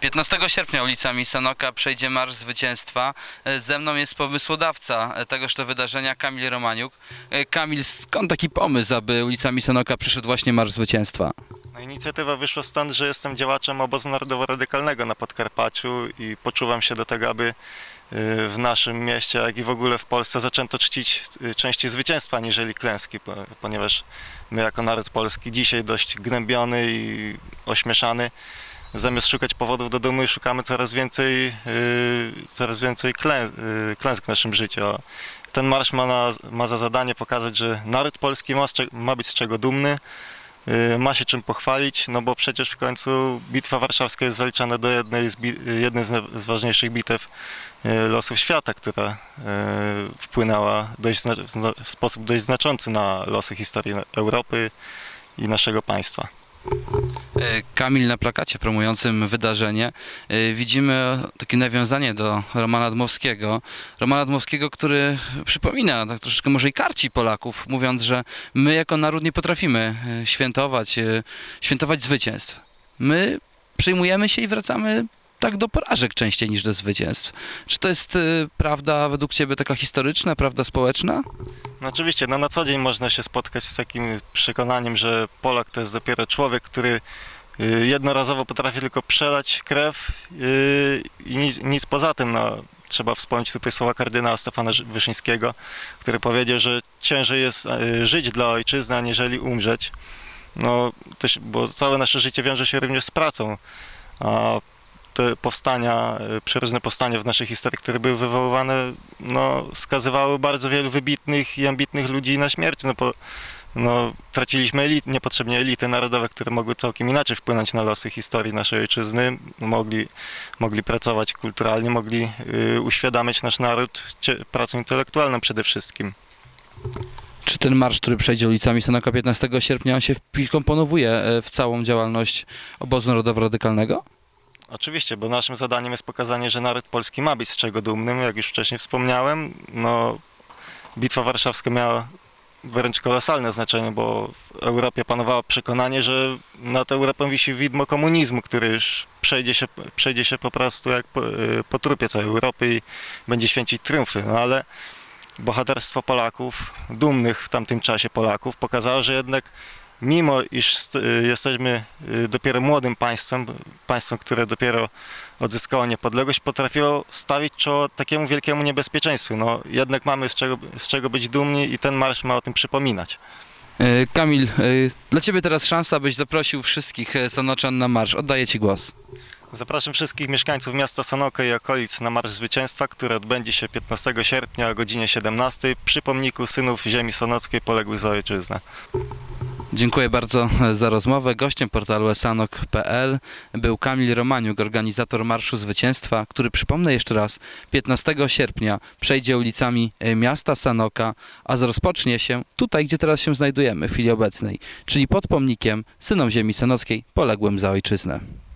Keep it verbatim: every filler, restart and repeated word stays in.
piętnastego sierpnia ulicami Sanoka przejdzie Marsz Zwycięstwa. Ze mną jest pomysłodawca tegoż to wydarzenia, Kamil Romaniuk. Kamil, skąd taki pomysł, aby ulicami Sanoka przyszedł właśnie Marsz Zwycięstwa? No, inicjatywa wyszła stąd, że jestem działaczem obozu narodowo-radykalnego na Podkarpaciu i poczuwam się do tego, aby w naszym mieście, jak i w ogóle w Polsce zaczęto czcić częściej zwycięstwa aniżeli klęski, ponieważ my jako naród polski dzisiaj dość gnębiony i ośmieszany, zamiast szukać powodów do dumy, szukamy coraz więcej, yy, coraz więcej klę, yy, klęsk w naszym życiu. Ten marsz ma, na, ma za zadanie pokazać, że naród polski ma, ma być z czego dumny, yy, ma się czym pochwalić, no bo przecież w końcu Bitwa Warszawska jest zaliczana do jednej z, jednej z, z ważniejszych bitew yy, losów świata, która yy, wpłynęła dość, w sposób dość znaczący na losy historii Europy i naszego państwa. Kamil, na plakacie promującym wydarzenie widzimy takie nawiązanie do Romana Dmowskiego. Romana Dmowskiego, który przypomina, tak troszeczkę może i karci Polaków, mówiąc, że my jako naród nie potrafimy świętować, świętować zwycięstw. My przyjmujemy się i wracamy tak do porażek częściej niż do zwycięstw. Czy to jest y, prawda według Ciebie taka historyczna, prawda społeczna? No oczywiście, no na co dzień można się spotkać z takim przekonaniem, że Polak to jest dopiero człowiek, który y, jednorazowo potrafi tylko przelać krew y, i nic, nic poza tym. No, trzeba wspomnieć tutaj słowa kardynała Stefana Wyszyńskiego, który powiedział, że ciężej jest y, żyć dla ojczyzny, aniżeli umrzeć. No, to, bo całe nasze życie wiąże się również z pracą. A te powstania, przeróżne powstania w naszej historii, które były wywoływane, no, skazywały bardzo wielu wybitnych i ambitnych ludzi na śmierć. No, po, no, traciliśmy elit, niepotrzebnie elity narodowe, które mogły całkiem inaczej wpłynąć na losy historii naszej ojczyzny. Mogli, mogli pracować kulturalnie, mogli y, uświadamiać nasz naród pracą intelektualną przede wszystkim. Czy ten marsz, który przejdzie ulicami Sanoka piętnastego sierpnia, on się wkomponowuje w całą działalność obozu narodowo-radykalnego? Oczywiście, bo naszym zadaniem jest pokazanie, że naród polski ma być z czego dumnym, jak już wcześniej wspomniałem. No, Bitwa Warszawska miała wręcz kolosalne znaczenie, bo w Europie panowało przekonanie, że nad Europą wisi widmo komunizmu, który już przejdzie się, przejdzie się po prostu jak po, po trupie całej Europy i będzie święcić triumfy. No ale bohaterstwo Polaków, dumnych w tamtym czasie Polaków, pokazało, że jednak mimo iż jesteśmy dopiero młodym państwem, państwem, które dopiero odzyskało niepodległość, potrafiło stawić czoło takiemu wielkiemu niebezpieczeństwu. No, jednak mamy z czego, z czego być dumni i ten marsz ma o tym przypominać. Kamil, dla Ciebie teraz szansa, abyś zaprosił wszystkich sanoczan na marsz. Oddaję Ci głos. Zapraszam wszystkich mieszkańców miasta Sanoka i okolic na Marsz Zwycięstwa, który odbędzie się piętnastego sierpnia o godzinie siedemnastej przy pomniku synów ziemi sonockiej poległych za ojczyznę. Dziękuję bardzo za rozmowę. Gościem portalu sanok kropka p l był Kamil Romaniuk, organizator Marszu Zwycięstwa, który, przypomnę jeszcze raz, piętnastego sierpnia przejdzie ulicami miasta Sanoka, a rozpocznie się tutaj, gdzie teraz się znajdujemy w chwili obecnej, czyli pod pomnikiem synom ziemi sonockiej poległym za ojczyznę.